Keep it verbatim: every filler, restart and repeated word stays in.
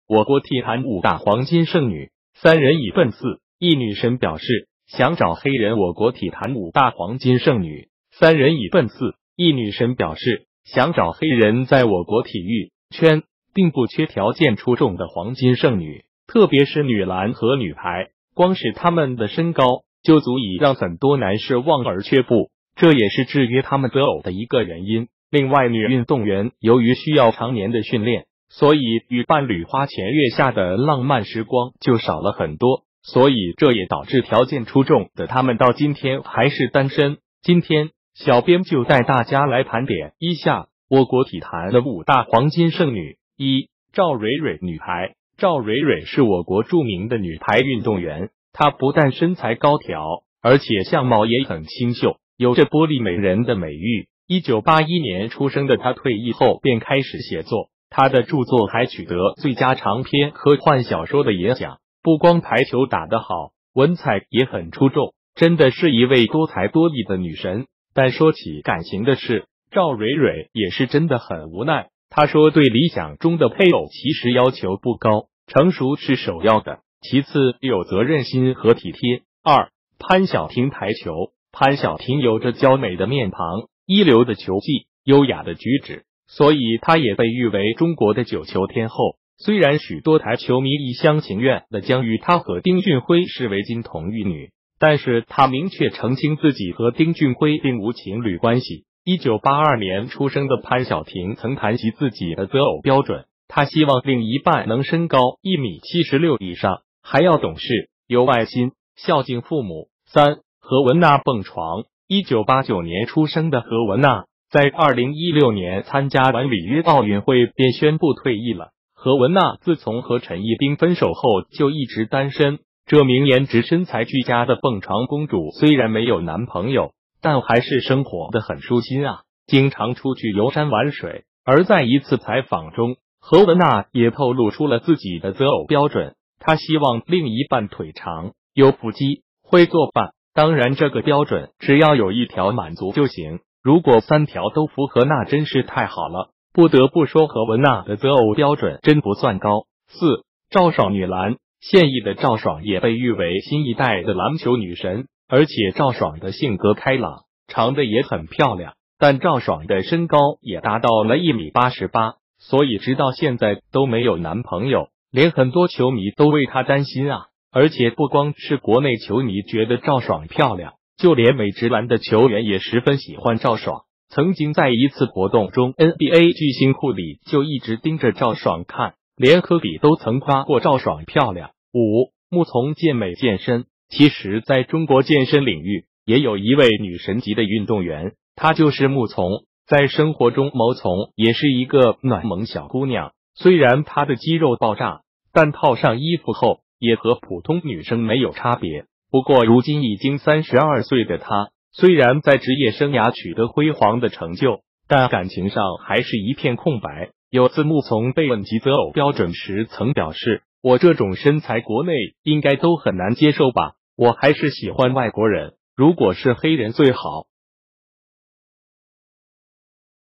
我国体坛五大黄金剩女，三人已奔四。一女神表示想找黑人。我国体坛五大黄金剩女，三人已奔四。一女神表示想找黑人。在我国体育圈并不缺条件出众的黄金剩女，特别是女篮和女排，光是她们的身高就足以让很多男士望而却步，这也是制约他们择偶的一个原因。另外，女运动员由于需要常年的训练，所以与伴侣花前月下的浪漫时光就少了很多，所以这也导致条件出众的他们到今天还是单身。今天小编就带大家来盘点一下我国体坛的五大黄金剩女。一、赵蕊蕊，女排。赵蕊蕊是我国著名的女排运动员，她不但身材高挑，而且相貌也很清秀，有着玻璃美人的美誉。一九八一年出生的她退役后便开始写作，她的著作还取得最佳长篇科幻小说的银奖。不光排球打得好，文采也很出众，真的是一位多才多艺的女神。但说起感情的事，赵蕊蕊也是真的很无奈。她说对理想中的配偶其实要求不高，成熟是首要的，其次有责任心和体贴。二、潘晓婷，台球。潘晓婷有着娇美的面庞，一流的球技，优雅的举止，所以她也被誉为中国的九球天后。虽然许多台球迷一厢情愿的将与她和丁俊晖视为金童玉女，但是她明确澄清自己和丁俊晖并无情侣关系。一九八二年出生的潘晓婷曾谈及自己的择偶标准，她希望另一半能身高一米七十六以上，还要懂事、有爱心、孝敬父母。三、何文娜，蹦床。一九八九年出生的何文娜，在二零一六年参加完里约奥运会便宣布退役了。何文娜自从和陈一冰分手后就一直单身，这名颜值身材俱佳的蹦床公主虽然没有男朋友，但还是生活得很舒心啊，经常出去游山玩水。而在一次采访中，何文娜也透露出了自己的择偶标准，她希望另一半腿长、有腹肌、会做饭。当然这个标准只要有一条满足就行，如果三条都符合那真是太好了。不得不说何文娜的择偶标准真不算高。四、赵爽，女篮。现役的赵爽也被誉为新一代的篮球女神，而且赵爽的性格开朗，长得也很漂亮，但赵爽的身高也达到了一米八十八，所以直到现在都没有男朋友，连很多球迷都为她担心啊。而且不光是国内球迷觉得赵爽漂亮，就连美职篮的球员也十分喜欢赵爽。曾经在一次活动中 ，N B A 巨星库里就一直盯着赵爽看，连科比都曾夸过赵爽漂亮。五、穆从健，美健身。其实在中国健身领域也有一位女神级的运动员，她就是穆从。在生活中，毛从也是一个暖萌小姑娘，虽然她的肌肉爆炸，但套上衣服后也和普通女生没有差别。不过如今已经三十二岁的她，虽然在职业生涯取得辉煌的成就，但感情上还是一片空白。有次穆从被问及择偶标准时曾表示，我这种身材国内应该都很难接受吧，我还是喜欢外国人，如果是黑人最好。